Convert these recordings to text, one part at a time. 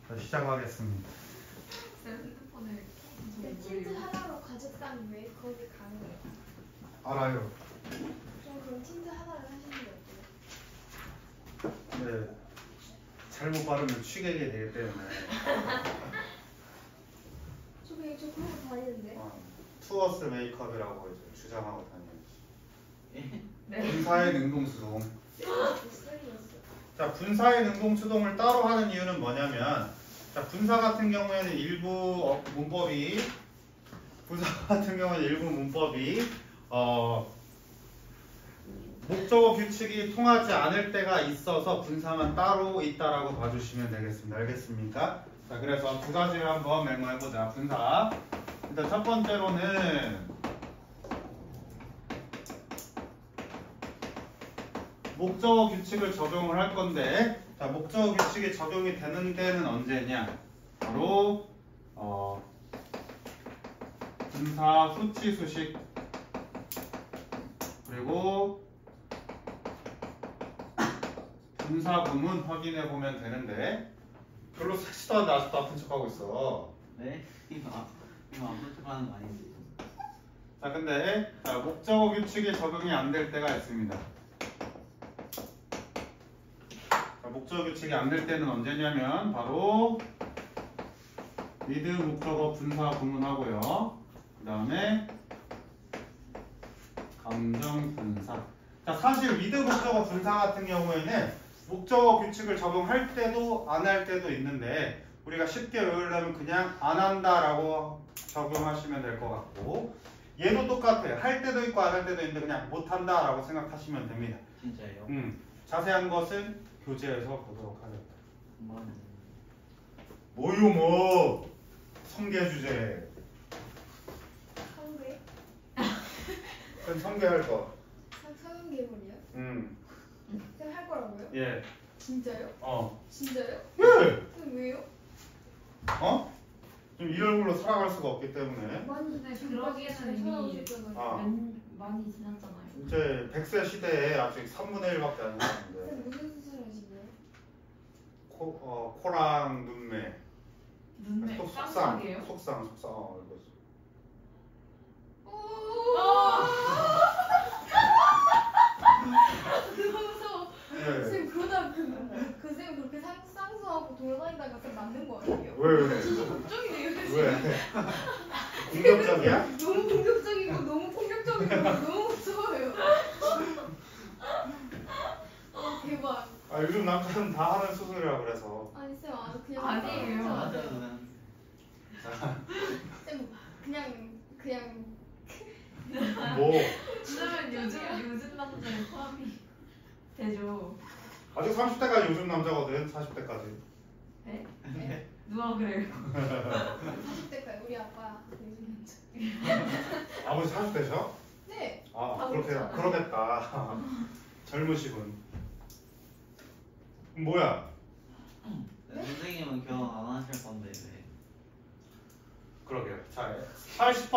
자, 시작하겠습니다. 핸드폰을 틴트 하나로 가족당 메이크업이 가능해요? 알아요. 그럼 틴트 하나를 하시는 게 어때요? 네. 잘못 바르면 취객이 되기 때문에. 저 그런 거 다니는데. 투어스 메이크업이라고 이제 주장하고 다니지. 네. 분사의 능동수동. 쓰리였어. 자, 분사의 능동수동을 따로 하는 이유는 뭐냐면, 자, 분사 같은 경우에는 일부 문법이 목적어 규칙이 통하지 않을 때가 있어서 분사만 따로 있다라고 봐주시면 되겠습니다. 알겠습니까? 자, 그래서 두 가지를 한번 메모해보자. 분사. 일단 첫 번째로는 목적어 규칙을 적용을 할 건데, 자, 목적어 규칙이 적용이 되는 데는 언제냐? 바로 분사 후치 수식 그리고 분사 구문 확인해 보면 되는데 별로 섹시도 않은데 아직도 아픈 척하고 있어. 네? 이거 아픈 척하는 거 아닌지. 자, 근데 자, 목적어 규칙이 적용이 안 될 때가 있습니다. 자, 목적어 규칙이 안 될 때는 언제냐면 바로 with 목적어 분사 구문하고요. 그 다음에 감정 분사. 자, 사실 with 목적어 분사 같은 경우에는 목적어 규칙을 적용할 때도 안 할 때도 있는데 우리가 쉽게 외우려면 그냥 안 한다라고 적용하시면 될 것 같고, 얘도 똑같아요. 할 때도 있고 안 할 때도 있는데 그냥 못 한다라고 생각하시면 됩니다. 진짜예요? 자세한 것은 교재에서 보도록 하겠다. 한번 뭐요 성계 주제. 성괴? 전 성계할 거. 성괴물이요? 쌤 할 거라고요? 예. 진짜요? 진짜요? 예. 쌤 왜요? 좀 이 얼굴로 살아갈 수가 없기 때문에 근데 그러기에는 이미 많이 지났잖아요. 이제 100세 시대에 아직 3분의 1밖에 안 남았는데 쌤 무슨 수술 하시게요? 코랑 눈매. 눈매 또 쌍쌍이에요? 속상 이거지. 너무 무서워. 예. 쌤 그러다 쌤 그렇게 쌍수하고 돌아다니다가 쌤 맞는 거 아니에요? 왜? 진짜 걱정이네요. 왜? 공격적이야? 너무 공격적이고 너무 폭력적이고 너무 무서워요. 대박. 요즘 남자는 다 하는 수술이라 그래서. 아니 쌤 그냥 아니에요. 맞아요. 쌤 그냥 뭐 그러면 요즘 남자는 포함이 되죠. 아직 30대까지 요즘 남자거든. 40대까지. 네? 누가 그래요? 40대까지 우리 아빠 요즘 남자. 아버지 40대셔? 네. 그러겠다. 젊으시군. 뭐야? 네, 선생님은 결혼 안 하실 건데 왜? 그러게요. 자, 80%.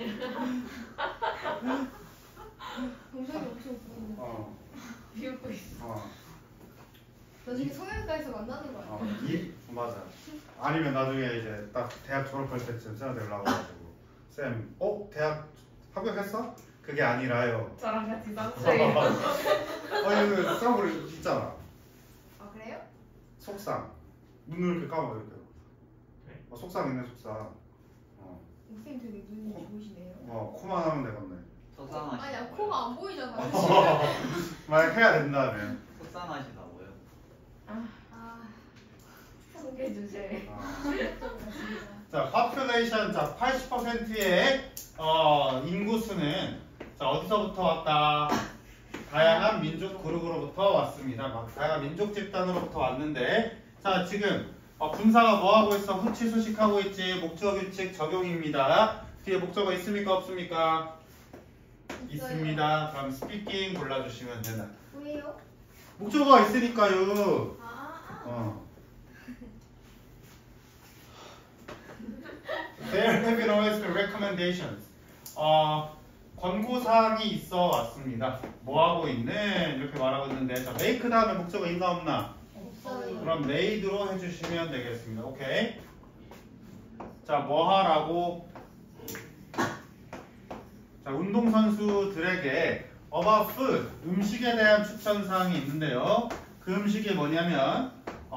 동생이 엄청 보이는. 비웃고 있어. 나중에 성형외과에서 만나는 거 아니야? 맞아. 아니면 나중에 이제 딱 대학 졸업할 때쯤 쌤 되려고 해가지고 쌤, 대학 합격했어? 그게 아니라요. 저랑 같이 쌍수해요. 이거 쌍으로 있잖아. 아 그래요? 속상. 눈을 이렇게 감아 이렇게. 속상 있네 속상. 쌤 되게 눈이 좋으시네요. 코만 하면 되겠네. 속상하시다고요? 아니야 코가 안 보이잖아. 만약 해야 된다면. 속상하시다고요? 소개 주제. 자, population. 자, 80%의 인구수는 자, 어디서부터 왔다? 다양한 민족 그룹으로부터 왔습니다. 다양한 민족 집단으로부터 왔는데, 자, 지금 분사가 뭐 하고 있어? 후치 수식하고 있지. 목적어 규칙 적용입니다. 뒤에 목적어 있습니까? 없습니까? 있습니다. 그럼 speaking 골라주시면 된다. 왜요? 목적어가 있으니까요. There have been always been recommendations. 권고사항이 있어 왔습니다. 뭐 하고 있는? 이렇게 말하고 있는데, 자, make 다음에 목적어 있나 없나? 없어요. 그럼 made로 해주시면 되겠습니다. 오케이. 자, 뭐 하라고? 자, 운동선수들에게 about food, 음식에 대한 추천사항이 있는데요. 그 음식이 뭐냐면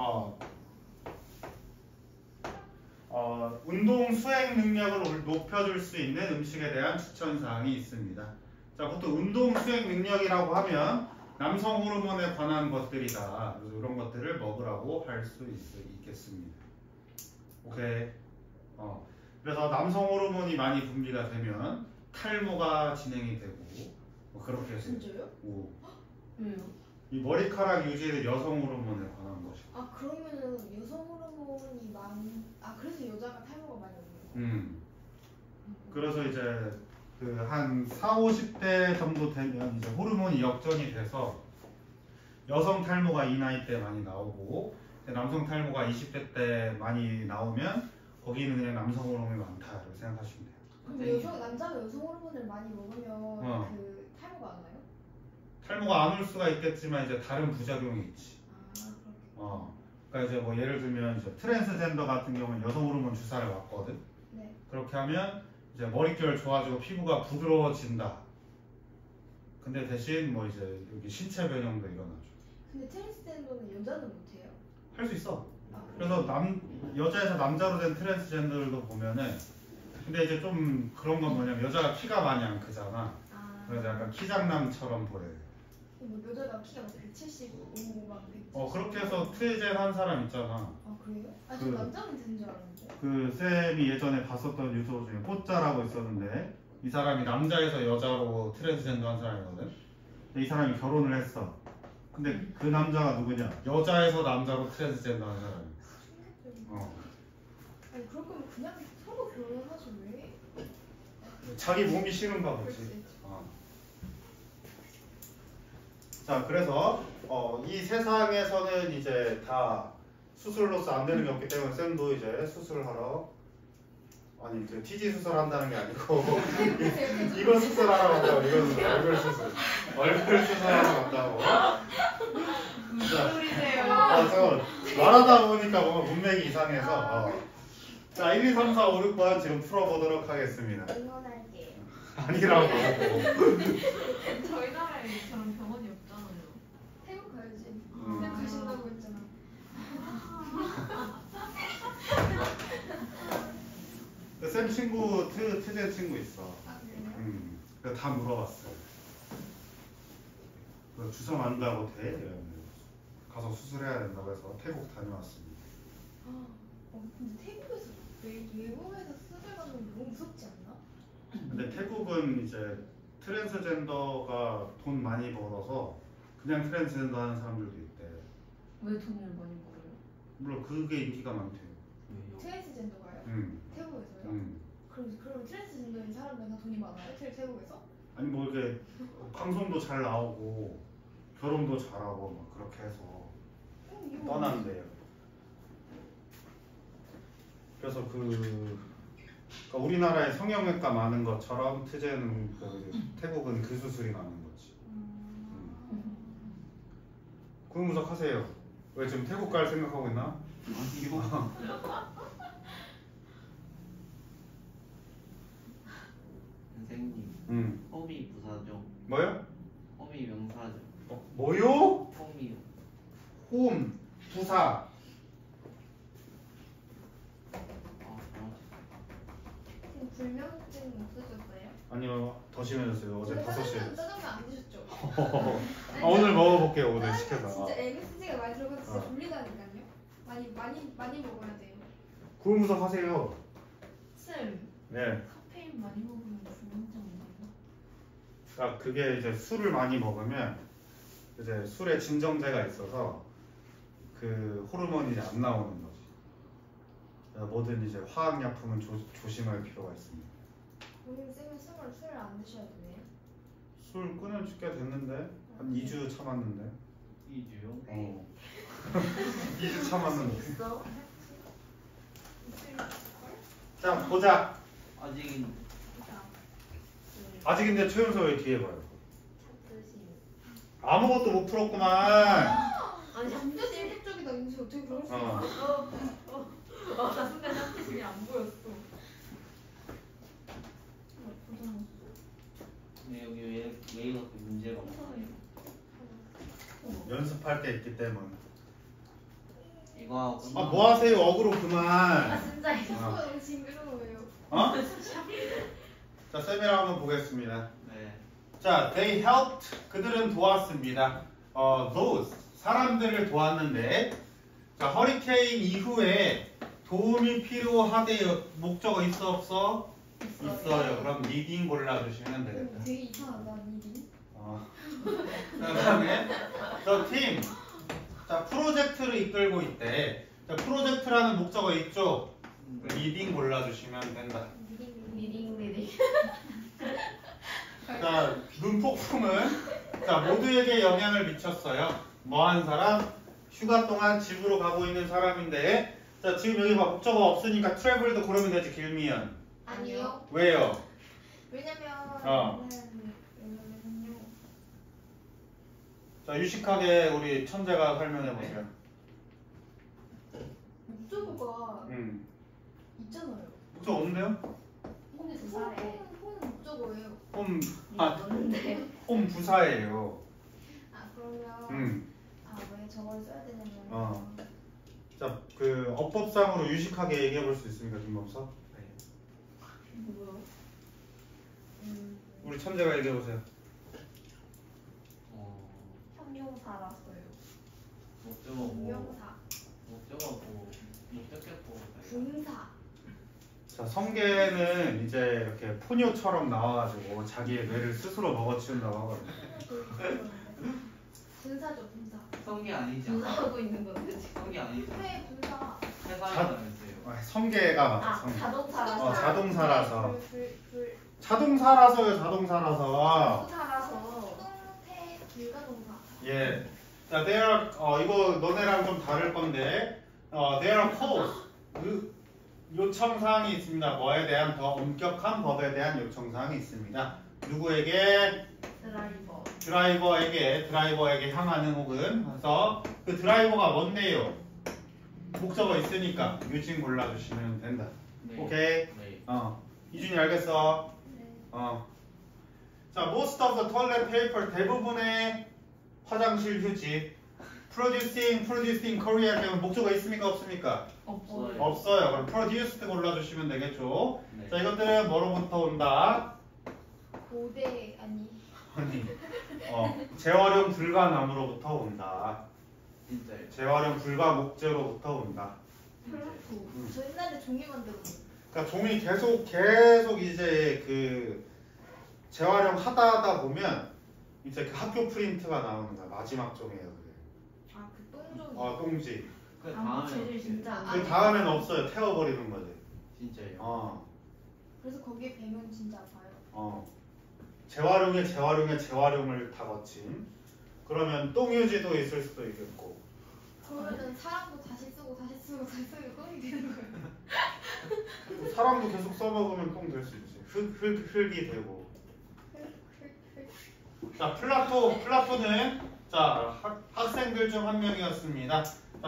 운동 수행 능력을 높여줄 수 있는 음식에 대한 추천사항이 있습니다. 자, 보통 운동 수행 능력이라고 하면 남성 호르몬에 관한 것들이다. 그래서 이런 것들을 먹으라고 할 수 있겠습니다. 오케이. 그래서 남성 호르몬이 많이 분비가 되면 탈모가 진행이 되고 뭐 그렇게 해서 진짜요? 왜요? 이 머리카락 유지는 여성 호르몬에 관한 것이고. 아 그러면은 여성 호르몬이 그래서 여자가 탈모가 많이 오는 거예요? 그래서 이제 그 한 4, 50대 정도 되면 이제 호르몬이 역전이 돼서 여성 탈모가 이 나이 때 많이 나오고 남성 탈모가 20대 때 많이 나오면 거기는 그냥 남성 호르몬이 많다 이렇게 생각하시면 돼요. 그럼 남자가 여성 호르몬을 많이 먹으면 그 탈모가 안 와요? 탈모가 안 올 수가 있겠지만 이제 다른 부작용이 있지. 그렇게. 그러니까 이제 뭐 예를 들면 이제 트랜스젠더 같은 경우는 여성 호르몬 주사를 맞거든. 네. 그렇게 하면 이제 머릿결 좋아지고 피부가 부드러워진다. 근데 대신 뭐 이제 여기 신체 변형도 일어나죠. 근데 트랜스젠더는 여자는 못해요? 할 수 있어. 그래요? 그래서 여자에서 남자로 된 트랜스젠더들도 보면은 근데 이제 좀 그런 건 뭐냐면 여자가 키가 많이 안 크잖아. 그래서 약간 키장남처럼 보여요. 뭐 여자가 키가 막 175, 막 170. 그렇게 해서 트레젠 한 사람 있잖아. 아 그래요? 저 그- 남자는 되는 줄 알았는데. 그 쌤이 예전에 봤었던 유튜브 중에 뽀짜라고 있었는데 이 사람이 남자에서 여자로 트랜스젠더 한 사람이거든. 근데 이 사람이 결혼을 했어. 근데 그 남자가 누구냐? 여자에서 남자로 트랜스젠더 한 사람이야. 아니 그럴 거면 그냥 서로 결혼하지 왜? 자기 몸이 싫은가 보지. 그렇지. 자, 그래서 이 세상에서는 이제 다 수술로서 안 되는 게 없기 때문에 쌤도 이제 수술하러 아니 그 TG 수술한다는 게 아니고 이거 수술하러 간다고. 이건 얼굴 수술. 얼굴 수술하러 간다고. 무슨 소리세요? 잠깐만. 말하다 보니까 뭔가 문맥이 이상해서 자, 1, 2, 3, 4, 5, 6번 지금 풀어보도록 하겠습니다. 응원할게요. 아니라고. 저희 나라에 저런 병원이 없잖아요. 태국 가야지. 음. 태국 가신다고 했잖아. 쌤 친구 트제 친구 있어. 아 그래요? 그래서 다 물어봤어요. 그래서 주사 맞는다고 돼? 이러면 가서 수술해야 된다고 해서 태국 다녀왔습니다. 근데 태국에서 외국에서 수술 받는 게 너무 무섭지 않나? 근데 태국은 이제 트랜스젠더가 돈 많이 벌어서 그냥 트랜스젠더 하는 사람들도 있대. 왜 돈을 많이 벌어요? 물론 그게 인기가 많대요. 트랜스젠더가요? 태국에서요? 그럼 트랜스젠더인 사람들 다 돈이 많아요? 태국에서? 아니 뭐 이렇게 방송도 잘 나오고 결혼도 잘하고 막 그렇게 해서 떠난대요. 그래서 그러니까 우리나라에 성형외과 많은 것처럼 트제는 태국은 그 수술이 많은 거지. 구분분석 하세요. 왜 지금 태국 갈 생각하고 있나? 선생님, 호미 부사죠. 뭐요? 호미 명사죠. 뭐요? 호미요. 홈, 부사. 지금 불면증 없어졌어요? 아니요, 더 심해졌어요. 어제 5시에. 짜장면 안 드셨죠? 오늘 먹어볼게요. 오늘 짜장면 시켜서. 진짜 MSG가 많이 들어가서 진짜 졸리다니까요. 많이 먹어야 돼요. 구분분석 하세요. 쌤, 네. 카페인 많이 먹으면 불면증 오나요? 그러니까 그게 이제 술을 많이 먹으면 이제 술에 진정제가 있어서 그 호르몬이 이제 안 나오는 거지. 그래서 뭐든 이제 화학약품은 조심할 필요가 있습니다. 오늘 쌤은 술을 안 드셔야 되네요. 술 끊은 지 꽤 됐는데 한 2주 참았는데. 2주요? 2주 참았는데. 있어? 자, 보자. 아직은 아직인데 최연소 왜 뒤에 봐요? 찾으심. 아무것도 못 풀었구만. 아니 진짜 충격적이다. 뭐지 어떻게 그럴 수 어. 있어? 나 순간 짬짓이 안 보였어. 고등학교. 근데 여기 왜 이렇게 문제가 많아? 연습할 때 있기 때문에. 이거 하고 아, 뭐 하세요? 어그로 아 그만. 진짜 이거. 어. 너무 징그러워요. 어? 자, 쌤이랑 한번 보겠습니다. 네. 자, they helped. 그들은 도왔습니다. those. 사람들을 도왔는데, 자, 허리케인 이후에 도움이 필요하대요. 목적어 있어, 없어? 있어요. 그럼 needing 골라주시면 되겠다. 되게 이상하다 일이. 자, 그다음에 the team. 자, 프로젝트를 이끌고 있대. 자, 프로젝트라는 목적어 있죠? 리딩 골라주시면 된다. 리딩 리딩. 자, 눈폭풍은 자 모두에게 영향을 미쳤어요. 뭐한 사람? 휴가 동안 집으로 가고 있는 사람인데, 자 지금 여기 막 목적어 없으니까 트래블도 고르면 되지. 길미연. 아니요. 왜요? 왜냐면 왜냐면요. 자 유식하게 우리 천재가 설명해 보세요. 목적어가 있잖아요. 목적어 없는데요? 홈이 두 살에. 홈 목적어예요. 없는데. 홈 부사예요. 아 그러면 왜 저걸 써야 되냐면 자 그 어법상으로 유식하게 얘기해 볼 수 있습니까, 김범서? 뭐요? 우리 천재가 얘기해 보세요. 형용사라서요. 목적어 뭐 분명사, 목적어 뭐 목적격보 분사. 자 성게는 이제 이렇게 포뇨처럼 나와가지고 자기의 뇌를 스스로 먹어치운다고 하거든요. 분사죠 분사. 성기 아니지 않아? 분사하고 있는 건데 지금. 성기 아니지 않아? 왜 분사? 회사라면서요. 성게가 맞아. 아 성게. 자동차라서. 자동사라서. 불 자동사라서요. 자동사라서. 부사라서. 태 불가동사. 예. 자, there 이거 너네랑 좀 다를 건데, there are calls. 요청사항이 있습니다. 뭐에 대한 더 엄격한 법에 대한 요청사항이 있습니다. 누구에게? 드라이버. 드라이버에게 향하는 혹은 그래서 그 드라이버가 뭔데요? 목적어 있으니까 유진 골라주시면 된다. 네. 오케이. 네. 이준이 알겠어? 네. 자, most of the toilet paper 대부분의 화장실 휴지. producing Korea 때문에 목적어 있습니까 없습니까? 없어요. 없어요. 그럼 produced 골라주시면 되겠죠. 네. 자, 이것들은 뭐로부터 온다? 고대 아니. 아니, 재활용 불가나무로부터 온다. 진짜요. 재활용 불가 목재로부터 온다. 저 옛날에 종이 만들었어요. 그러니까 종이 계속 이제 그 재활용 하다 보면 이제 그 학교 프린트가 나오는 거야. 마지막 종이에요. 그게. 그 똥종이. 똥지. 그 아 다음에 재질 진짜. 그 다음엔 없어요. 태워버리는 거지. 진짜요. 그래서 거기에 배면 진짜 아파요. 재활용을 다 거친. 그러면 똥유지도 있을 수도 있겠고. 그러면은 사람도 다시 쓰고 똥이 되는 거예요. 사람도 계속 써먹으면 똥 될 수 있지. 흙이 되고. 자, 플라토는 자 학생들 중 한 명이었습니다. 자,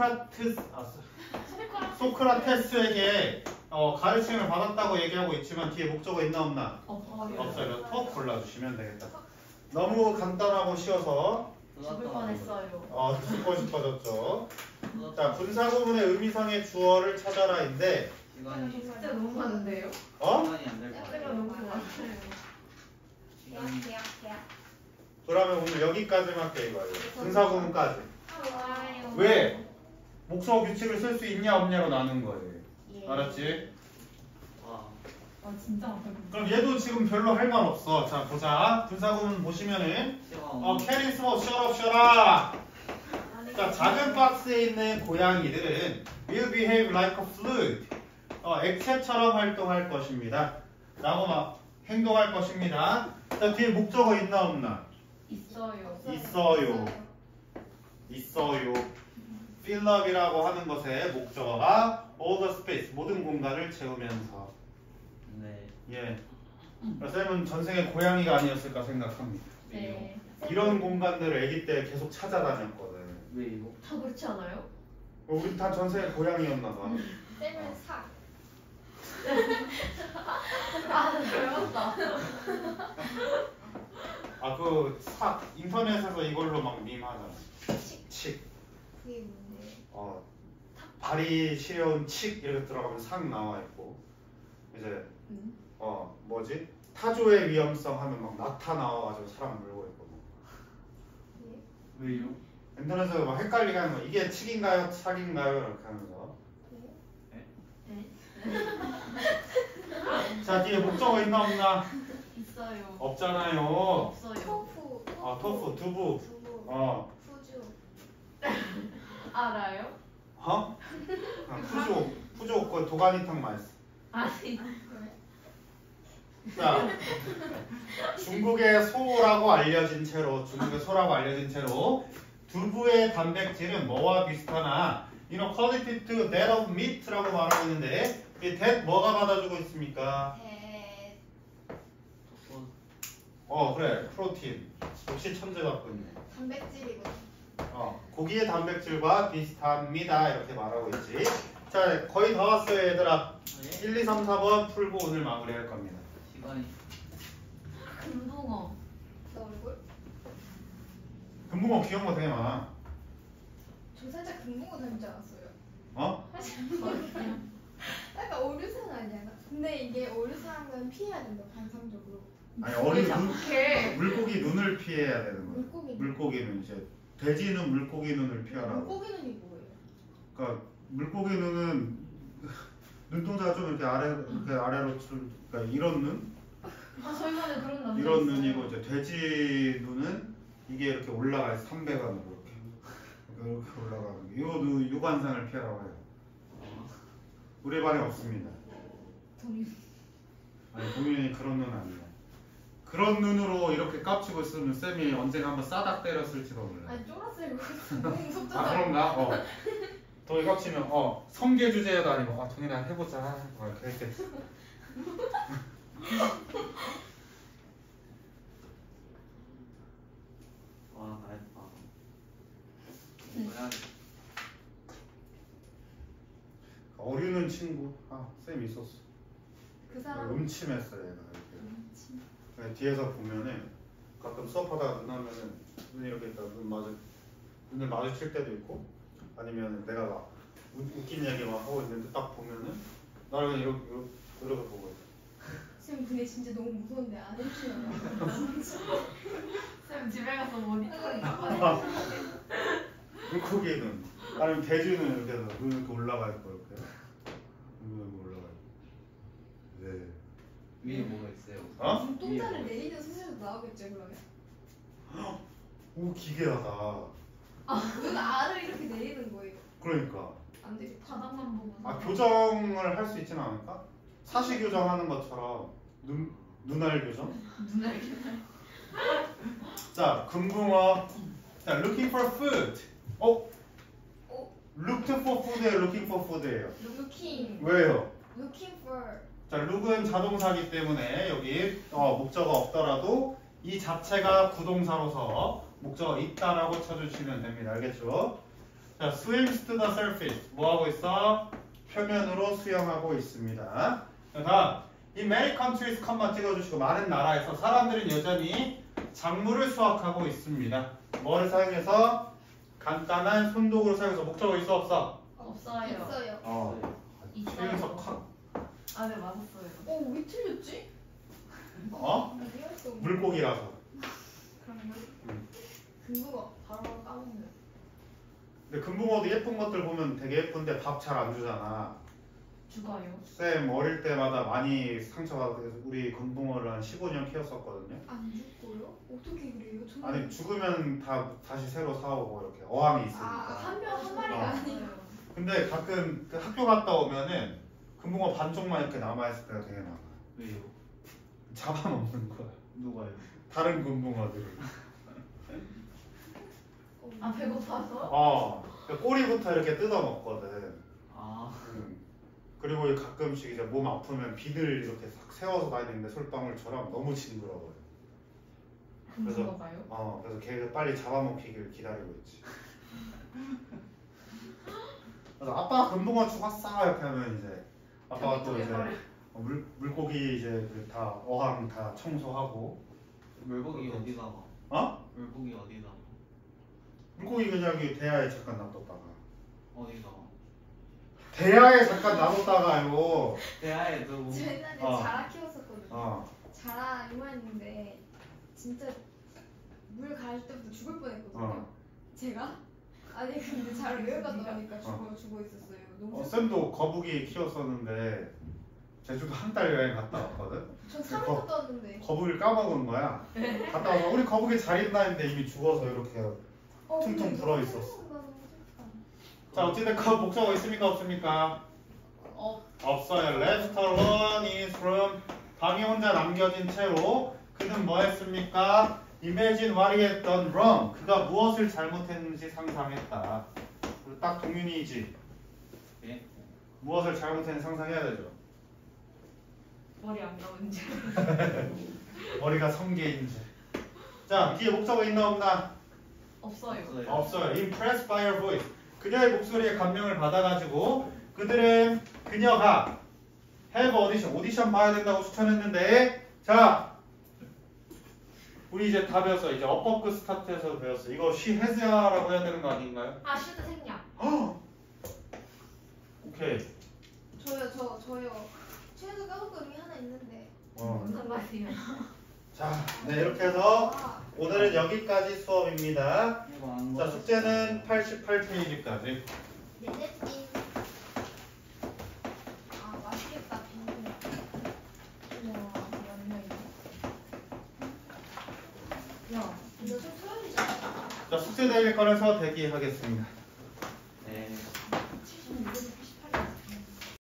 소크라테스에게 가르침을 받았다고 얘기하고 있지만 뒤에 목적어 있나 없나? 없어요. 톡 골라주시면 되겠다. 너무 간단하고 쉬워서 죽을 뻔했어요. 듣고 싶어졌죠. 자, 분사구문의 의미상의 주어를 찾아라인데 시간이 진짜 너무 많은데요? 시간이 안 될 것 때가 같아요. 너무 많아요. 시간이 계약. 그러면 오늘 여기까지만 할게 이거예요. 분사구문까지. 좋아요. 왜? 목적어 규칙을 쓸 수 있냐 없냐로 나눈 거예요. 예. 알았지? 와. 진짜 많아요. 그럼 얘도 지금 별로 할 말 없어. 자, 보자. 분사구문 보시면은 캐리 스모 셔라. 자, 작은 박스에 있는 고양이들은 will behave like a fluid. 액체처럼 활동할 것입니다. 라고 막 행동할 것입니다. 자, 뒤에 목적어 있나 없나? 있어요. 있어요. fill up이라고 하는 것의 목적어가 all the space, 모든 공간을 채우면서. 네. 예. 쌤은 전생에 고양이가 아니었을까 생각합니다. 네. 이런 공간들을 아기 때 계속 찾아다녔거든. 왜 이거? 다 그렇지 않아요? 우리 다 전생에 고양이였나 봐. 쌤은 삭. 아, 배웠다. 그 인터넷에서 이걸로 막 밈하잖아. 칙. 그게 뭔데? 발이 시려운 칙 이렇게 들어가면 삭 나와 있고 이제 뭐지? 타조의 위험성 하면 막 낙타 나와가지고 사람 물고 있고 뭐. 예? 왜요? 인터넷에서 막 헷갈리게 하는 거 이게 칙인가요? 삭인가요? 이렇게 하면서 예? 자 뒤에 목적어 있나 없나? 있어요. 없잖아요. 없어요. 토fu. 토fu, 두부. 두부. 푸주. 알아요? 푸조 그 도가니탕 맛있어. 아니. 자, 중국의 소라고 알려진 채로 두부의 단백질은 뭐와 비슷하나 quality to that of meat라고 말하고 있는데 이 that 뭐가 받아주고 있습니까? 대. 그래 프로틴. 역시 천재 같군요. 단백질이고. 고기의 단백질과 비슷합니다 이렇게 말하고 있지. 자 거의 다 왔어요 얘들아. 1, 2, 3, 4번 풀고 오늘 마무리할 겁니다. 시간이. 금붕어. 나 얼굴? 금붕어 귀여운 거 되게 많아. 저 살짝 금붕어 닮지 않았어요? 맞아요. 약간 어류상 아니야? 근데 이게 어류상은 피해야 된다 반상적으로. 아니 왜 작게? 물고기 눈을 피해야 되는 거야. 물고기. 물고기는 이제 돼지는 물고기 눈을 피하라고. 물고기는 이 뭐예요? 그러니까 물고기 눈은 눈동자가 좀 이렇게 아래로 그러니까 이런 눈 저희만에 그런 남자 이런 있어요. 눈이고 이제 돼지 눈은 이게 이렇게 올라가요. 300안으로 이렇게 올라가는 게. 요 유관상을 피하라고 해요. 우리 반에 없습니다. 아니 동윤이 그런 눈 아니야. 그런 눈으로 이렇게 깝치고 있으면 쌤이 언젠가 한번 싸닥 때렸을지도 몰라. 아니 쫄았어요. 너무 무섭잖아. 그런가? 동이 깝치면 성계 주제도 아니고 동이나 해보자. 이렇게. 와, 나했다. 뭐야? 어류는 친구. 쌤 있었어. 그 사람. 음침했어 얘가 이렇게. 뒤에서 보면은 가끔 수업하다가 눈 하면은 눈이 이렇게 있다 눈을 마주칠 때도 있고 아니면 내가 막 웃긴 얘기 막 하고 있는데 딱 보면은 나를 그냥 이렇게 보고 있어. 쌤 근데 진짜 너무 무서운데 안 해주시나요? 쌤 집에 가서 모니터링 해봐요. 물고기 눈 아니면 돼지 눈 이렇게 해서 눈 이렇게 올라가 있고 이렇게 눈 이렇게 올라가 있고. 네. 위에 뭐가 있어요? 눈동자를 내리는 수술도 나오겠죠 그러면? 오 기괴하다. 눈 알을 이렇게 내리는 거예요. 그러니까. 안 되겠다. 바닥만 보고. 교정을 할 수 있지는 않을까? 사시 교정하는 것처럼 눈알 교정? 눈알. 자, 금붕어. 자, looking for food. looked for food예요, looking for food예요. Looking. 왜요? Looking for. 자, look은 자동사기 때문에 여기 목적어 없더라도 이 자체가 구동사로서 목적어 있다라고 쳐주시면 됩니다. 알겠죠? 자, swims to the surface. 뭐 하고 있어? 표면으로 수영하고 있습니다. 자, 다음. In many countries, 컴마 찍어주시고 많은 나라에서 사람들은 여전히 작물을 수확하고 있습니다. 뭐를 사용해서? 간단한 손도구를 사용해서 목적어 있어 없어? 없어요. 있어요. 수용석 컷. 네 맞았어요. 왜 틀렸지? 어디였어? 물고기라서. 그러면 금붕어 바로 까먹는. 근데 금붕어도 예쁜 것들 보면 되게 예쁜데 밥 잘 안 주잖아. 죽어요. 쌤 어릴 때마다 많이 상처받아서 우리 금붕어를 한 15년 키웠었거든요. 안 죽고요? 어떻게 그래요? 저는 아니 죽으면 다시 새로 사오고 이렇게 어항이 있으니까. 한 마리가 아니에요. 근데 가끔 그 학교 갔다 오면은 금붕어 반쪽만 이렇게 남아있을 때가 되게 많아. 왜요? 잡아먹는 거야. 누가요? 다른 금붕어들을. 배고파서? 그 꼬리부터 이렇게 뜯어 먹거든. 그리고 가끔씩 이제 몸 아프면 비늘 이렇게 싹 세워서 다니는데 솔방울처럼 너무 징그러워요. 금붕어가요? 그래서 걔가 빨리 잡아먹히길 기다리고 있지. 그래서 아빠 금붕어 죽었어 이렇게 하면 이제 아빠가 또 이제 버려. 물고기 이제 그 다 어항 다 청소하고 물고기 어디다가? 어? 물고기 어디다가? 물고기 그냥 여기 대야에 잠깐 놔뒀다가 어디다가? 대야에 잠깐 놔뒀다가요. 대하에 두고. 저 옛날에 어. 자라 키웠었거든요. 어. 자라 이만했는데 진짜 물 가질 때부터 죽을 뻔했거든요. 어. 제가? 아니 근데 자라 여행 갔다 오니까 죽어 있었어요. 너무 쌤도 거북이 키웠었는데 제주도 한 달 여행 갔다 왔거든. 전 3일 거- 갔다 왔는데. 거북이를 까먹은 거야. 갔다 와서 우리 거북이 잘 있나 했는데 이미 죽어서 이렇게. 퉁퉁 근데 불어 너무 있었어. 생각보다 너무 슬프다. 자 어찌됐건 그 목적어 있습니까 없습니까? 없어요. Left alone in his room. 방에 혼자 남겨진 채로 그는 뭐 했습니까? Imagine what he had done wrong. 그가 무엇을 잘못했는지 상상했다. 그리고 딱 동윤이지. 예? 무엇을 잘못했는지 상상해야 되죠. 머리 안 감은지. 머리가 성게인지. 자 뒤에 목적어 있나 없나? 없어요. 없어요. Impressed by her voice. 그녀의 목소리에 감명을 받아가지고 그들은 그녀가 have 오디션 봐야 된다고 추천했는데 자 우리 이제 다 배웠어. 이제 업버크 스타트에서 배웠어. 이거 she has야라고 해야 되는 거 아닌가요? 아 슈드 생략. 오케이. 저요. 최소 까먹은 게 하나 있는데. 무슨 말이에요? 자, 네 이렇게 해서 아, 오늘은 여기까지 수업입니다. 이거 안 자 숙제는 88페이지까지. 네네띵. 아 맛있겠다. 우와 맞네 이거. 야. 이거 좀 소연이잖아. 자 숙제 내일 꺼내서 대기하겠습니다.